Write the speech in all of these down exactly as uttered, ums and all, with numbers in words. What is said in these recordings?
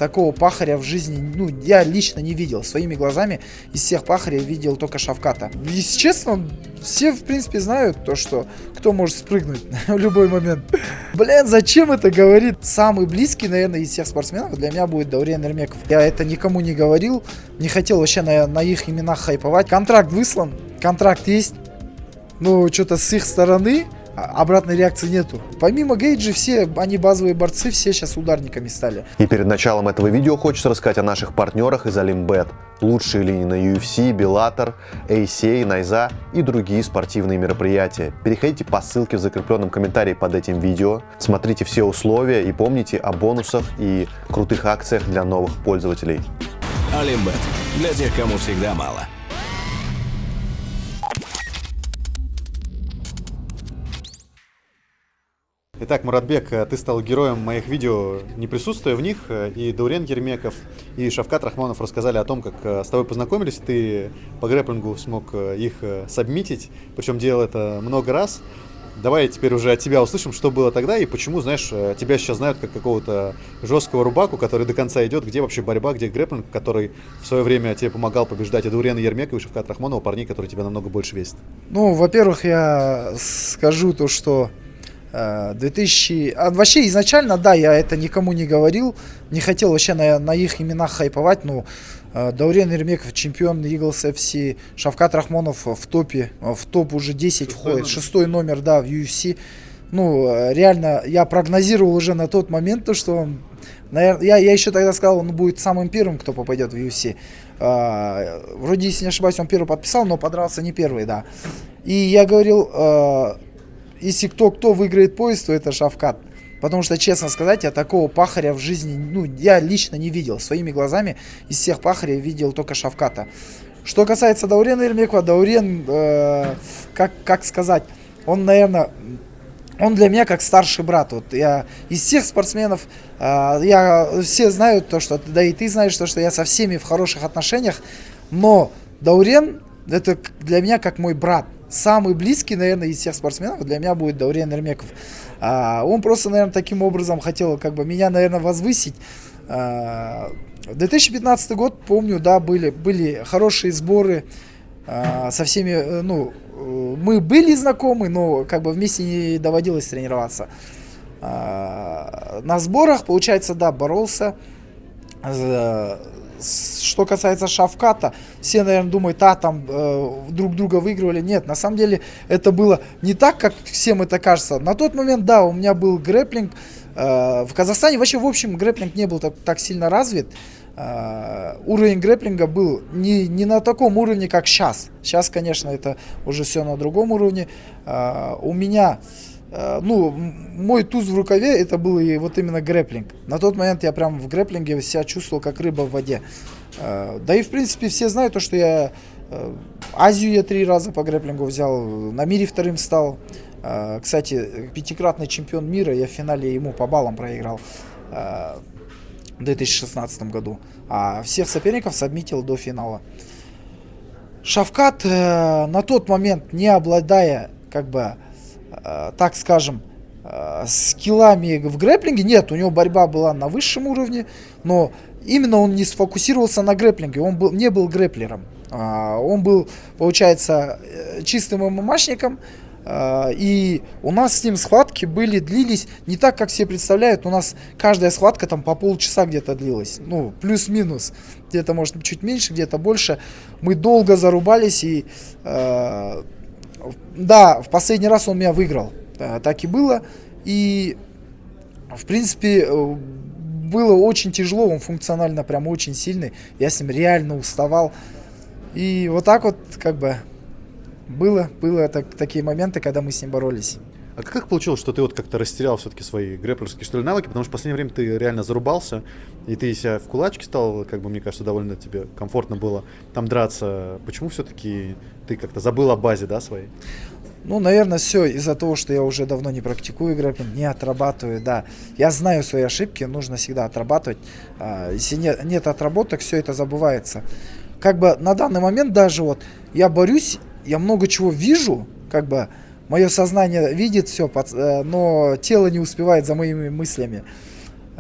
такого пахаря в жизни, ну, я лично не видел. Своими глазами из всех пахарей видел только Шавката. Если честно, все, в принципе, знают то, что кто может спрыгнуть в любой момент. Блин, зачем это говорит? Самый близкий, наверное, из всех спортсменов для меня будет Даурен Эрмеков. Я это никому не говорил, не хотел вообще на, на их именах хайповать. Контракт выслан, контракт есть, но что-то с их стороны обратной реакции нету. Помимо Гейджи, все они базовые борцы, все сейчас ударниками стали. И перед началом этого видео хочется рассказать о наших партнерах из Олимбет. Лучшие линии на ю эф си, Bellator, эй си эй, Найза и другие спортивные мероприятия. Переходите по ссылке в закрепленном комментарии под этим видео, смотрите все условия и помните о бонусах и крутых акциях для новых пользователей. Олимбет. Для тех, кому всегда мало. Итак, Муратбек, ты стал героем моих видео, не присутствуя в них. И Даурен Ермеков, и Шавкат Рахмонов рассказали о том, как с тобой познакомились. Ты по грэпплингу смог их сабмитить, причем делал это много раз. Давай теперь уже от тебя услышим, что было тогда и почему, знаешь, тебя сейчас знают как какого-то жесткого рубаку, который до конца идет. Где вообще борьба, где грэпплинг, который в свое время тебе помогал побеждать и Даурена Ермекова, и Шавкат Рахмонова, парней, которые тебя намного больше весят. Ну, во-первых, я скажу то, что две тысячи... А вообще изначально, да, я это никому не говорил, не хотел вообще на, на их именах хайповать, но Даурен Ермеков, чемпион Eagles эф си, Шавкат Рахмонов в топе, в топ уже десять шестой входит, номер. шестой номер, да, в ю эф си. Ну, реально, я прогнозировал уже на тот момент, то, что он, наверное, я, я еще тогда сказал, он будет самым первым, кто попадет в ю эф си. А, вроде, если не ошибаюсь, он первый подписал, но подрался не первый, да. И я говорил, а, если кто-кто выиграет поезд, то это Шавкат. Потому что, честно сказать, я такого пахаря в жизни, ну, я лично не видел. Своими глазами из всех пахарей видел только Шавката. Что касается Даурена Ермекова, Даурен, э, как, как сказать, он, наверное, он для меня как старший брат. Вот я из всех спортсменов, э, я, все знают то, что, да и ты знаешь то, что я со всеми в хороших отношениях. Но Даурен, это для меня как мой брат. Самый близкий, наверное, из всех спортсменов для меня будет Даурен Ермеков. А, он просто, наверное, таким образом хотел как бы меня, наверное, возвысить. А, две тысячи пятнадцатый год, помню, да, были, были хорошие сборы а, со всеми, ну, мы были знакомы, но как бы вместе не доводилось тренироваться. А, на сборах, получается, да, боролся. Что касается Шавката, все, наверное, думают, а, там э, друг друга выигрывали. Нет, на самом деле это было не так, как всем это кажется. На тот момент, да, у меня был грэпплинг. Э, в Казахстане вообще, в общем, грэпплинг не был так, так сильно развит. Э, уровень грэпплинга был не, не на таком уровне, как сейчас. Сейчас, конечно, это уже все на другом уровне. Э, у меня... Ну, мой туз в рукаве, это был и вот именно грэпплинг. На тот момент я прям в грэпплинге себя чувствовал как рыба в воде. Да и в принципе все знают то, что я Азию я три раза по грэпплингу взял, на мире вторым стал. Кстати, пятикратный чемпион мира, я в финале ему по баллам проиграл в две тысячи шестнадцатом году. А всех соперников сабмитил до финала. Шавкат на тот момент, не обладая как бы, так скажем, скиллами в грэпплинге, нет, у него борьба была на высшем уровне, но именно он не сфокусировался на грэпплинге, он был, не был грэпплером, он был, получается, чистым ММАшником, и у нас с ним схватки были, длились не так, как все представляют, у нас каждая схватка там по полчаса где-то длилась, ну, плюс-минус, где-то, может, чуть меньше, где-то больше, мы долго зарубались, и да, в последний раз он меня выиграл, да, так и было, и в принципе было очень тяжело, он функционально прям очень сильный, я с ним реально уставал, и вот так вот как бы было, было так, такие моменты, когда мы с ним боролись. А как получилось, что ты вот как-то растерял все-таки свои грэпплерские, что ли, навыки, потому что в последнее время ты реально зарубался, и ты себя в кулачке стал, как бы, мне кажется, довольно тебе комфортно было там драться. Почему все-таки ты как-то забыл о базе, да, своей? Ну, наверное, все из-за того, что я уже давно не практикую грэпплинг, не отрабатываю, да. Я знаю свои ошибки, нужно всегда отрабатывать. А, если нет, нет отработок, все это забывается. Как бы на данный момент даже вот я борюсь, я много чего вижу, как бы, мое сознание видит все, но тело не успевает за моими мыслями.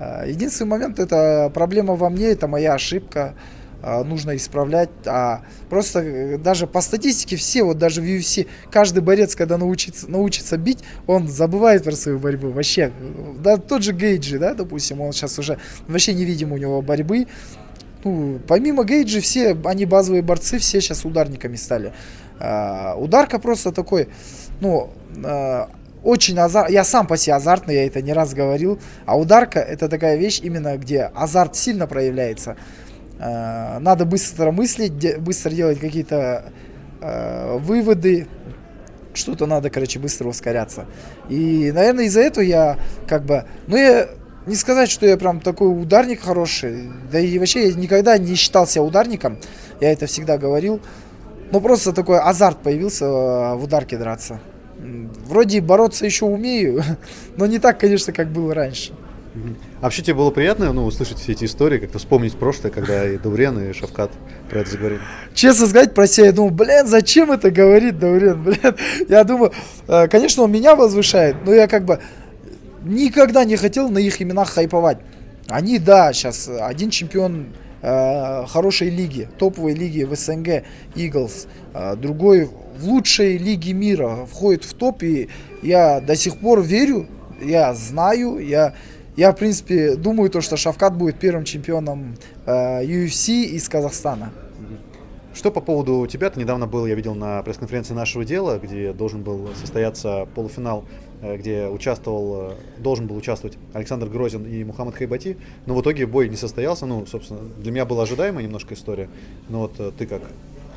Единственный момент, это проблема во мне, это моя ошибка. Нужно исправлять. А просто даже по статистике все, вот даже в ю эф си, каждый борец, когда научится, научится бить, он забывает про свою борьбу. Вообще, да, тот же Гейджи, да, допустим, он сейчас уже вообще не видим у него борьбы. Ну, помимо Гейджи, все, они базовые борцы, все сейчас ударниками стали. А, ударка просто такой, ну, а, очень азарт. Я сам по себе азартный, я это не раз говорил. А ударка это такая вещь, именно где азарт сильно проявляется. Надо быстро мыслить, быстро делать какие-то э, выводы, что-то надо, короче, быстро ускоряться. И, наверное, из-за этого я как бы, ну я не сказать, что я прям такой ударник хороший, да и вообще я никогда не считал себя ударником, я это всегда говорил, но просто такой азарт появился в ударке драться. Вроде бороться еще умею, но не так, конечно, как было раньше. А вообще тебе было приятно, ну, услышать все эти истории, как-то вспомнить прошлое, когда и Даурен, и Шавкат про это заговорили? Честно сказать, про себя я думал, блин, зачем это говорит Даурен, блин. Я думаю, конечно, он меня возвышает, но я как бы никогда не хотел на их именах хайповать. Они, да, сейчас один чемпион э, хорошей лиги, топовой лиги в эс эн гэ, Eagles, э, другой в лучшей лиге мира входит в топ, и я до сих пор верю, я знаю, я... Я, в принципе, думаю, то, что Шавкат будет первым чемпионом э, ю эф си из Казахстана. Что по поводу тебя? Ты недавно был, я видел, на пресс-конференции «Нашего дела», где должен был состояться полуфинал, э, где участвовал, э, должен был участвовать Александр Грозин и Мухаммад Хайбати, но в итоге бой не состоялся. Ну, собственно, для меня была ожидаемая немножко история. Но вот э, ты как?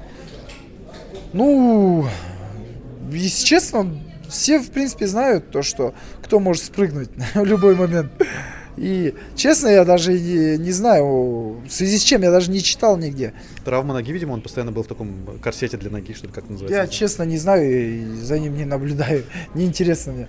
Ну, если честно, все, в принципе, знают то, что кто может спрыгнуть в любой момент. И, честно, я даже не, не знаю, в связи с чем, я даже не читал нигде. Травма ноги, видимо, он постоянно был в таком корсете для ноги, что ли, как называется? Я, честно, не знаю, и за ним не наблюдаю, неинтересно мне.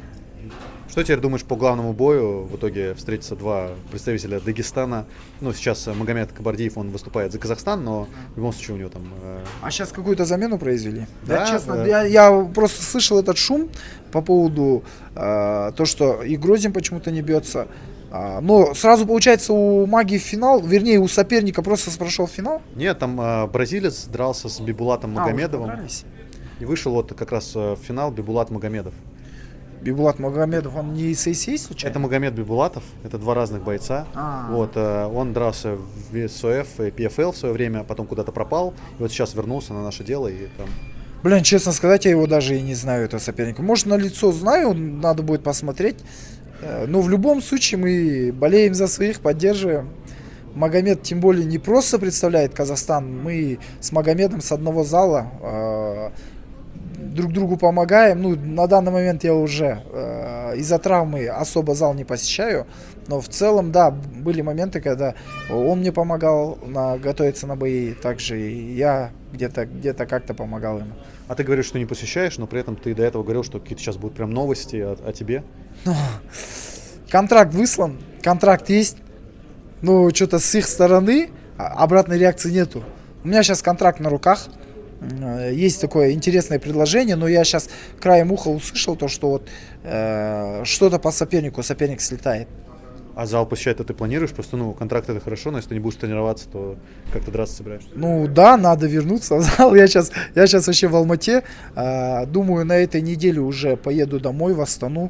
Что теперь думаешь по главному бою? В итоге встретятся два представителя Дагестана. Ну, сейчас Магомед Кабардиев, он выступает за Казахстан, но в любом случае у него там... Э... А сейчас какую-то замену произвели? Да, да, честно, да. Я, я просто слышал этот шум по поводу э, то, что и Грозин почему-то не бьется. А, но сразу, получается, у Маги финал, вернее, у соперника просто прошел финал? Нет, там э, бразилец дрался с Бибулатом Магомедовым. А, и вышел вот как раз в финал Бибулат Магомедов. Бибулат Магомедов, он не из эй си эй случайно? Это Магомед Бибулатов, это два разных бойца. А-а-а. Вот, э, он дрался в эс о эф и пи эф эл в свое время, потом куда-то пропал, и вот сейчас вернулся на наше дело. И там... Блин, честно сказать, я его даже и не знаю, этого соперника. Может, на лицо знаю, надо будет посмотреть. Но в любом случае мы болеем за своих, поддерживаем. Магомед, тем более, не просто представляет Казахстан. Мы с Магомедом с одного зала э, друг другу помогаем. Ну, на данный момент я уже э, из-за травмы особо зал не посещаю. Но в целом, да, были моменты, когда он мне помогал на, готовиться на бои. Также и я где-то где-то как-то помогал ему. А ты говоришь, что не посещаешь, но при этом ты до этого говорил, что какие-то сейчас будут прям новости о, о тебе. Ну, контракт выслан, контракт есть. Ну, что-то с их стороны обратной реакции нету. У меня сейчас контракт на руках. Есть такое интересное предложение, но я сейчас краем уха услышал то, что вот э, что-то по сопернику, соперник слетает. А зал посещать-то ты планируешь? Просто, ну, контракт это хорошо, но если ты не будешь тренироваться, то как ты драться собираешься? Ну да, надо вернуться в зал. Я сейчас, я сейчас вообще в Алмате. Э, думаю, на этой неделе уже поеду домой, в Астану.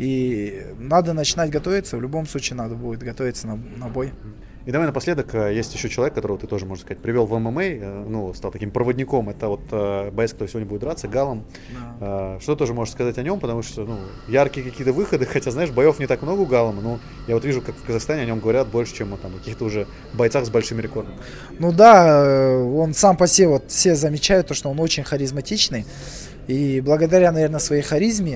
И надо начинать готовиться. В любом случае надо будет готовиться на, на бой. И давай напоследок, есть еще человек, которого ты тоже, можно сказать, привел в эм эм а, ну, стал таким проводником. Это вот боец, который сегодня будет драться, Галом. Да. Что тоже можешь сказать о нем, потому что, ну, яркие какие-то выходы, хотя, знаешь, боев не так много у Галома, но я вот вижу, как в Казахстане о нем говорят больше, чем о там, каких-то уже бойцах с большими рекордами. Ну да, он сам по себе, вот все замечают, то, что он очень харизматичный. И благодаря, наверное, своей харизме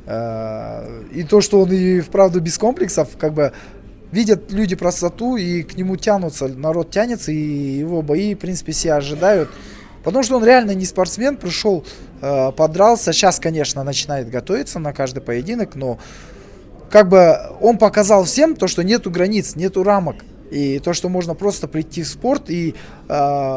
э, и то, что он и вправду без комплексов, как бы видят люди простоту и к нему тянутся, народ тянется, и его бои, в принципе, все ожидают. Потому что он реально не спортсмен, пришел, э, подрался. Сейчас, конечно, начинает готовиться на каждый поединок, но как бы он показал всем то, что нету границ, нету рамок. И то, что можно просто прийти в спорт и, э,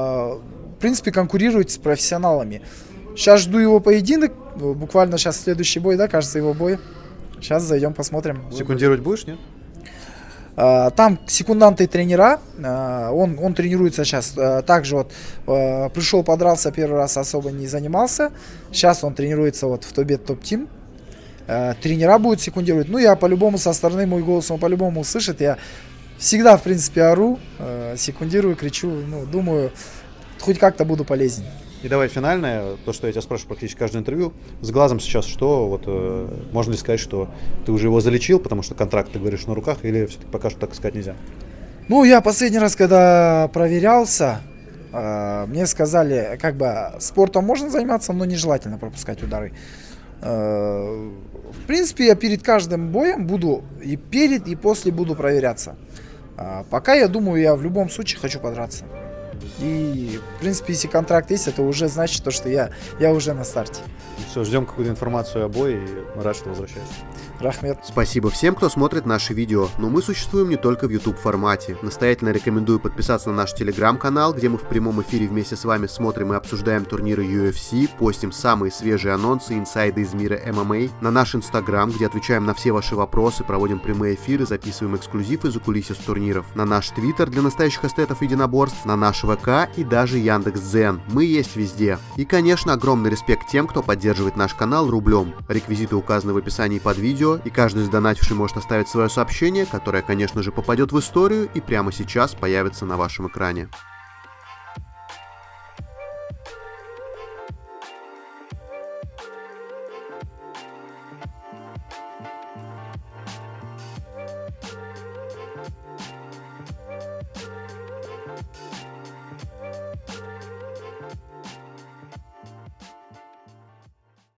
в принципе, конкурировать с профессионалами. Сейчас жду его поединок, буквально сейчас следующий бой, да, кажется, его бой. Сейчас зайдем, посмотрим. Секундировать будешь, нет? Э, там секунданты и тренера, э, он, он тренируется сейчас, э, также вот э, пришел, подрался первый раз, особо не занимался, сейчас он тренируется вот в Тобет Топ Тим. Э, тренера будут секундировать, ну я по-любому со стороны, мой голос он по-любому услышит, я всегда в принципе ору, э, секундирую, кричу, ну думаю, хоть как-то буду полезен. И давай финальное, то, что я тебя спрашиваю практически каждое интервью. С глазом сейчас что? Вот, э, можно ли сказать, что ты уже его залечил, потому что контракт, ты говоришь, на руках, или все-таки пока что так сказать нельзя? Ну, я последний раз, когда проверялся, э, мне сказали, как бы, спортом можно заниматься, но нежелательно пропускать удары. Э, в принципе, я перед каждым боем буду и перед, и после буду проверяться. Э, пока, я думаю, я в любом случае хочу подраться. И, в принципе, если контракт есть, это уже значит, то, что я, я уже на старте. Все, ждем какую-то информацию о бое, и рад, что возвращаешься. Рахмет. Спасибо всем, кто смотрит наши видео, но мы существуем не только в YouTube формате. Настоятельно рекомендую подписаться на наш телеграм-канал, где мы в прямом эфире вместе с вами смотрим и обсуждаем турниры ю эф си, постим самые свежие анонсы и инсайды из мира эм эм а, на наш инстаграм, где отвечаем на все ваши вопросы, проводим прямые эфиры, записываем эксклюзив из-за кулис с турниров, на наш твиттер для настоящих эстетов единоборств, на наш ВК и даже Яндекс.Дзен. Мы есть везде. И, конечно, огромный респект тем, кто поддерживает наш канал рублем. Реквизиты указаны в описании под видео, и каждый сдонативший может оставить свое сообщение, которое, конечно же, попадет в историю и прямо сейчас появится на вашем экране.